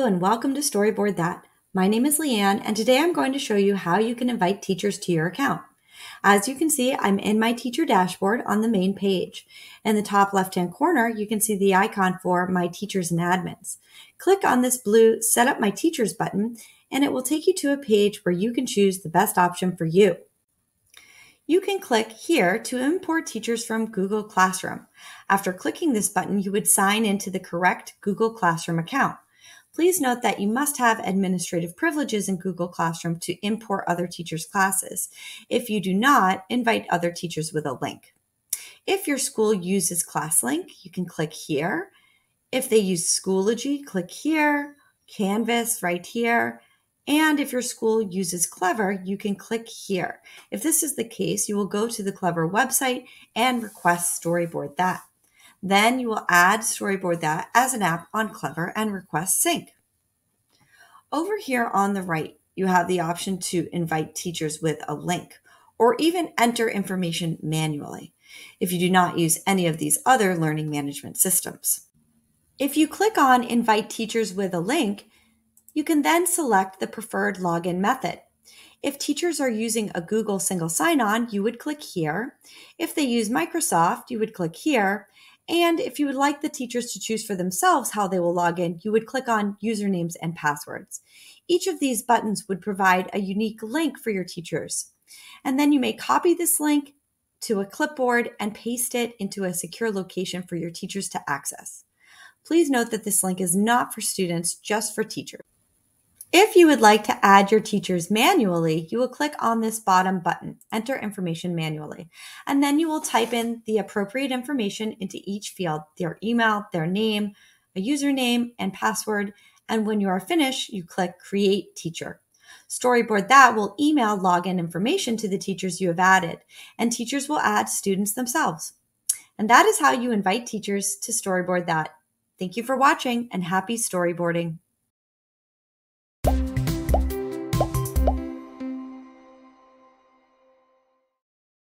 and welcome to Storyboard That. My name is Liane and today I'm going to show you how you can invite teachers to your account. As you can see, I'm in my teacher dashboard on the main page. In the top left-hand corner, you can see the icon for My Teachers and Admins. Click on this blue Set Up My Teachers button and it will take you to a page where you can choose the best option for you. You can click here to import teachers from Google Classroom. After clicking this button, you would sign into the correct Google Classroom account. Please note that you must have administrative privileges in Google Classroom to import other teachers' classes. If you do not, invite other teachers with a link. If your school uses ClassLink, you can click here. If they use Schoology, click here, Canvas right here. And if your school uses Clever, you can click here. If this is the case, you will go to the Clever website and request Storyboard That. Then you will add Storyboard That as an app on Clever and request sync. Over here on the right, you have the option to invite teachers with a link or even enter information manually if you do not use any of these other learning management systems. If you click on Invite Teachers with a Link, you can then select the preferred login method. If teachers are using a Google single sign-on, you would click here. If they use Microsoft, you would click here. And if you would like the teachers to choose for themselves how they will log in, you would click on usernames and passwords. Each of these buttons would provide a unique link for your teachers. And then you may copy this link to a clipboard and paste it into a secure location for your teachers to access. Please note that this link is not for students, just for teachers. If you would like to add your teachers manually, you will click on this bottom button, Enter Information Manually, and then you will type in the appropriate information into each field, their email, their name, a username, and password, and when you are finished, you click Create Teacher. Storyboard That will email login information to the teachers you have added, and teachers will add students themselves. And that is how you invite teachers to Storyboard That. Thank you for watching and happy storyboarding.